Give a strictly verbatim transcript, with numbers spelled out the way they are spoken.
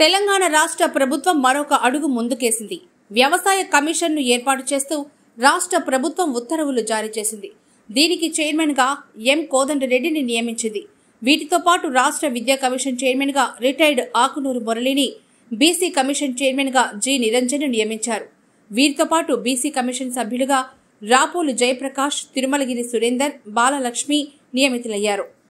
తెలంగాణ రాష్ట్ర ప్రభుత్వం మరొక అడుగు ముందుకేసింది. వ్యవసాయ కమిషన్ను ఏర్పాటు చేస్తూ రాష్ట్ర ప్రభుత్వం ఉత్తర్వులు జారీ చేసింది. దీనికి చైర్మన్ గా ఎం కోదండరెడ్డిని నియమించింది. వీటితో పాటు రాష్ట్ర విద్యా కమిషన్ చైర్మన్ గా రిటైర్డ్ ఆకునూరు మురళిని, బీసీ కమిషన్ చైర్మన్ గా జి నిరంజన్ నియమించారు. వీరితో పాటు బీసీ కమిషన్ సభ్యులుగా రాపోలు జయప్రకాష్, తిరుమలగిరి సురేందర్, బాలలక్ష్మి నియమితులయ్యారు.